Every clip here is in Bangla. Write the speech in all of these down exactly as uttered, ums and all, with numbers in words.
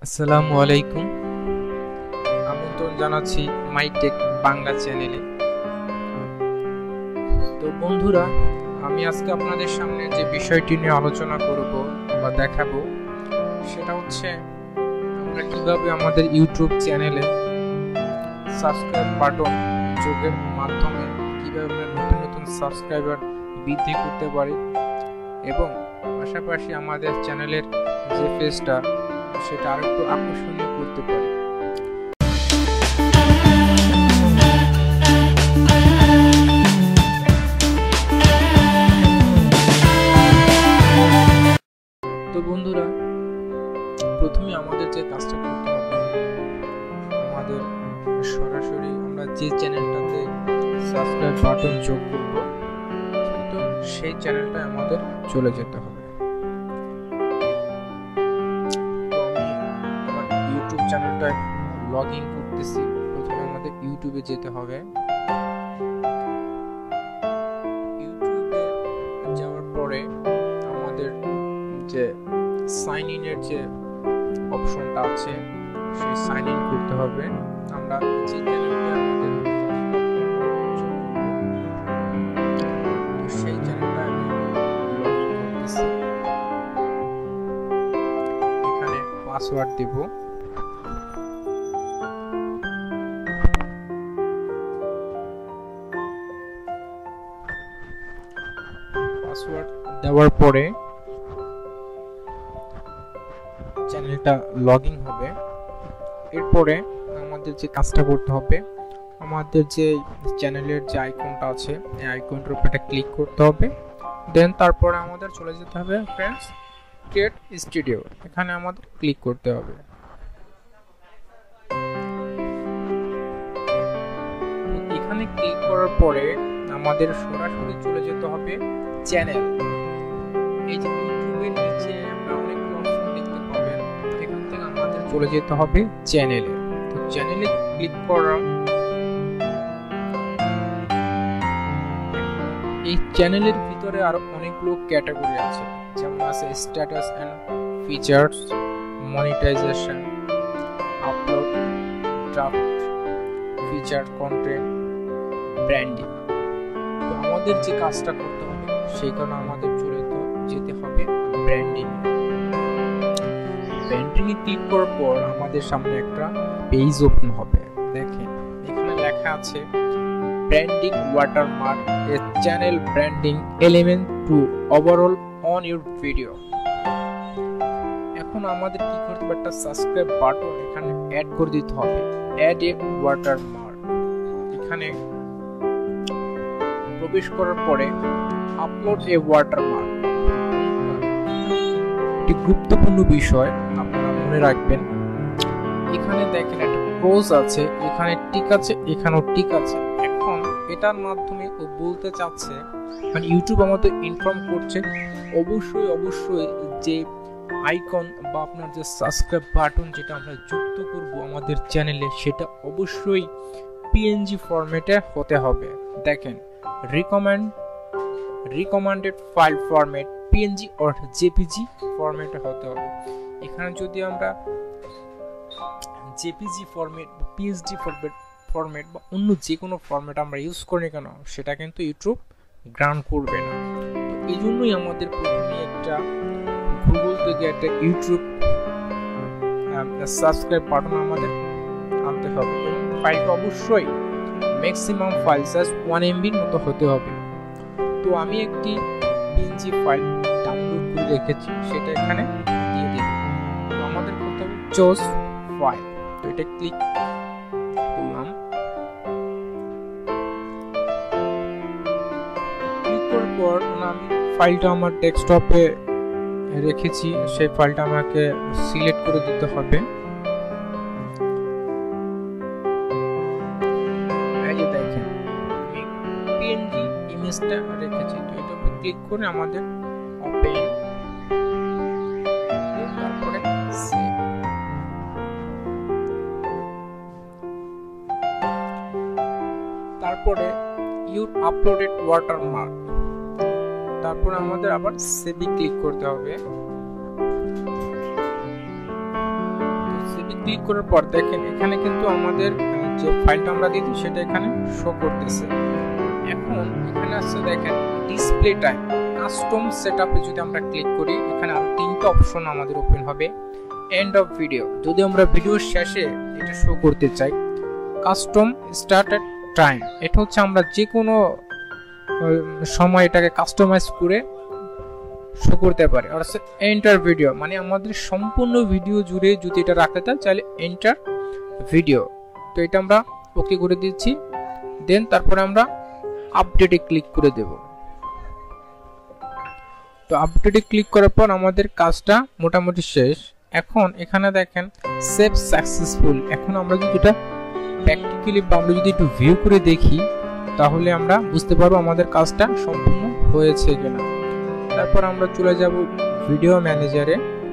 আসসালামু আলাইকুম। আমন্ত্রণ জানাচ্ছি মাইটেক বাংলা চ্যানেলে। তো বন্ধুরা, আমি আজকে আপনাদের সামনে যে বিষয়টি নিয়ে আলোচনা করব বা দেখাবো সেটা হচ্ছে আমরা কিভাবে আমাদের ইউটিউব চ্যানেলে সাবস্ক্রাইব বাটন যোগের মাধ্যমে কিভাবে আমরা নতুন নতুন সাবস্ক্রাইবার বৃদ্ধি করতে পারি এবং পাশাপাশি আমাদের চ্যানেলের যে পেজটা সেটা আরেকটু আকর্ষণীয় করতে পারি। তো বন্ধুরা, প্রথমে আমাদের যে কাজটা করতে হবে, আমাদের সরাসরি আমরা যে চ্যানেলটাতে সাবস্ক্রাইব বাটন যোগ করব তো সেই চ্যানেলটা আমাদের চলে যেতে হবে। ইউটিউব চ্যানেলটা লগ ইন করতেছি। প্রথমে আমাদের ইউটিউবে যেতে হবে। ইউটিউবে যাওয়ার পরে আমাদের যে সাইন ইন এর যে অপশনটা আছে সেই সাইন ইন করতে হবে। আমরা যে চ্যানেলটা আমাদের সেই চ্যানেলটা আমি লগ ইন করতেছি। এখানে পাসওয়ার্ড দেব। পাসওয়ার্ড দেওয়ার পরে চ্যানেলটা লগইন হবে। এরপরে আমাদের যে কাজটা করতে হবে, আমাদের যে চ্যানেলের যে আইকনটা আছে এই আইকনটার উপরে ক্লিক করতে হবে। দেন তারপরে আমাদের চলে যেতে হবে ফ্রেন্ডস ক্রিয়েট স্টুডিও, এখানে আমাদের ক্লিক করতে হবে। এখানে ক্লিক করার পরে আমাদের সরাসরি চলে যেতে হবে চ্যানেল। এই যে ইউটিউবের নিচে আমরা অনেকগুলো অপশন দেখতে পাবেন, এখান থেকে আমাদের চলে যেতে হবে চ্যানেলে। তো চ্যানেলে ক্লিক করা, এই চ্যানেলের ভিতরে আরো অনেকগুলো ক্যাটাগরি আছে, যেমন আছে status and features, monetisation, upload, draft, feature content, branding. তো আমাদের যে কাজটা করতে হবে সেই কারণে আমাদের চলে যেতে হবে ব্র্যান্ডিং। ব্র্যান্ডিং এ ক্লিক করার পর আমাদের সামনে একটা পেজ ওপেন হবে। দেখেন এখানে লেখা আছে branding watermark, a channel branding element to overall on your video. এখন আমাদের কি করতে হবে, একটা সাবস্ক্রাইব বাটন এখানে অ্যাড করে দিতে হবে। অ্যাড এ ওয়াটারমার্ক, এখানে প্রবেশ করার পরে আপলোড এ ওয়াটারমার্ক। একটি গুরুত্বপূর্ণ বিষয় আপনারা মনে রাখবেন, এখানে দেখেন একটা ক্রস আছে, এখানে টিক আছে, এখানেও টিক আছে। এখন এটার মাধ্যমে ও বলতে চাচ্ছে, মানে ইউটিউব আমাদের ইনফর্ম করছে অবশ্যই অবশ্যই যে আইকন বা আপনার যে সাবস্ক্রাইব বাটন যেটা আমরা যুক্ত করব আমাদের চ্যানেলে সেটা অবশ্যই পিএনজি ফরম্যাটে হতে হবে। দেখেন recommend recommended file format PNG or JPG ফরম্যাটে হতে হবে। এখানে যদি আমরা জেপিজি ফরম্যাট বা পিএসডি ফরম্যাট ফরম্যাট বা অন্য যে কোনো ফরম্যাট আমরা ইউজ করি কেন সেটা কিন্তু ইউটিউব গ্রান্ট করবে না। তো এই জন্যই আমাদের প্রথমে একটা গুগল থেকে একটা ইউটিউব সাবস্ক্রাইব বাটন আমাদের আনতে হবে এবং ফাইলটা অবশ্যই ম্যাক্সিমাম ফাইল সাইজ ওয়ান এমবির মতো হতে হবে। তো আমি একটি পিএনজি ফাইল ডাউনলোড করে রেখেছি, সেটা এখানে দিয়ে দেব। তো আমাদের করতে হবে চুজ ফাইল। তো এটা ক্লিক করলাম। ক্লিক করার পর আমি ফাইলটা আমার ডেস্কটপে রেখেছি, সেই ফাইলটা আমাকে সিলেক্ট করে দিতে হবে। এই যে দেখেন আমি পিএনজি ইমেজটা রেখেছি। তো এটা ক্লিক করে আমাদের ওপেন, তারপরে সেভ। তারপরে ইউর আপলোডেড ওয়াটারমার্ক, তারপরে আমাদের আবার সেভে ক্লিক করতে হবে। টিপে ক্লিক করার পর দেখেন এখানে কিন্তু আমাদের যে ফাইলটা আমরা দিয়েছি সেটা এখানে শো করতেছে। এখন এখানে আছে দেখেন ডিসপ্লে টাইম, কাস্টম সেটআপে যদি আমরা ক্লিক করি এখানে আর তিনটা অপশন আমাদের ওপেন হবে। এন্ড অফ ভিডিও, যদি আমরা ভিডিওর শেষে এটা শো করতে চাই। কাস্টম স্টার্টেড টাইম, এটা হচ্ছে আমরা যে কোনো সময় এটাকে কাস্টমাইজ করে শো করতে পারি। আর হচ্ছে এন্টার ভিডিও, মানে আমাদের সম্পূর্ণ ভিডিও জুড়ে যদি এটা রাখতে চাই তাহলে এন্টার ভিডিও। তো এটা আমরা ওকে করে দিচ্ছি, দেন তারপরে আমরা আপডেটে ক্লিক করে দেব। তো আপডেটে ক্লিক করার পর আমাদের কাজটা মোটামুটি শেষ। এখন এখানে দেখেন সেভ সাকসেসফুল। এখন আমরা যদি এটা প্র্যাকটিক্যালি বা আমরা যদি একটু ভিউ করে দেখি তাহলে আমরা বুঝতে পারবো আমাদের কাজটা সম্পূর্ণ হয়েছে কিনা। তারপর আমরা চলে যাব ভিডিও ম্যানেজারে।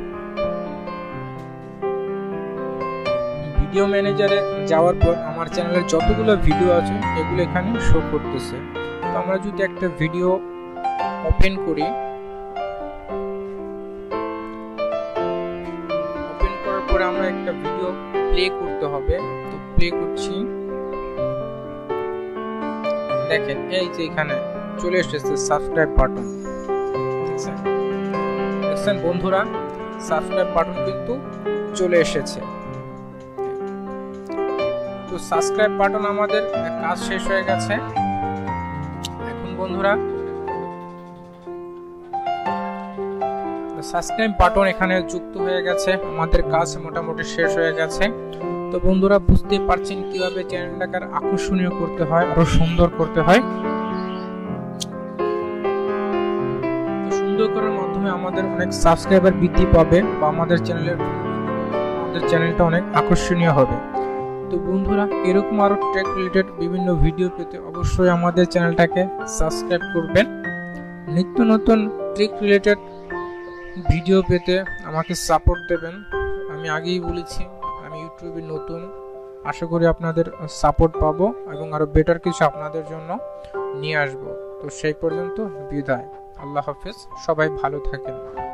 ভিডিও ম্যানেজারে যাওয়ার পর আমার চ্যানেলের যতগুলো ভিডিও আছে এগুলো এখানে শো করতেছে। তো আমরা যদি একটা ভিডিও ওপেন করি, ওপেন করার পরে আমরা একটা ভিডিও প্লে করতে হবে। তো প্লে করছি, দেখেন এই যে এখানে চলে এসেছে সাবস্ক্রাইব বাটন। দেখছেন বন্ধুরা, সাবস্ক্রাইব বাটন কিন্তু চলে এসেছে। তো সাবস্ক্রাইব বাটন আমাদের কাজ শেষ হয়ে গেছে। এখন বন্ধুরা সাবস্ক্রাইব বাটন এখানে যুক্ত হয়ে গেছে, আমাদের কাজ মোটামুটি শেষ হয়ে গেছে। তো বন্ধুরা বুঝতে পারছেন কিভাবে চ্যানেলটাকে আকর্ষণীয় করতে হয়, আরো সুন্দর করতে হয়। সুন্দর করার মাধ্যমে আমাদের অনেক সাবস্ক্রাইবার বৃদ্ধি পাবে বা আমাদের চ্যানেলের আমাদের চ্যানেলটা অনেক আকর্ষণীয় হবে। তো বন্ধুরা এরকম আরো টেক রিলেটেড বিভিন্ন ভিডিও পেতে অবশ্যই আমাদের চ্যানেলটাকে সাবস্ক্রাইব করবেন। নিত্য নতুন টেক রিলেটেড ভিডিও পেতে আমাকে সাপোর্ট দেবেন। আমি আগেই বলেছি আমি ইউটিউবে নতুন, আশা করি আপনাদের সাপোর্ট পাবো এবং আরো বেটার কিছু আপনাদের জন্য নিয়ে আসবো। তো সেই পর্যন্ত বিদায়, আল্লাহ হাফেজ, সবাই ভালো থাকেন।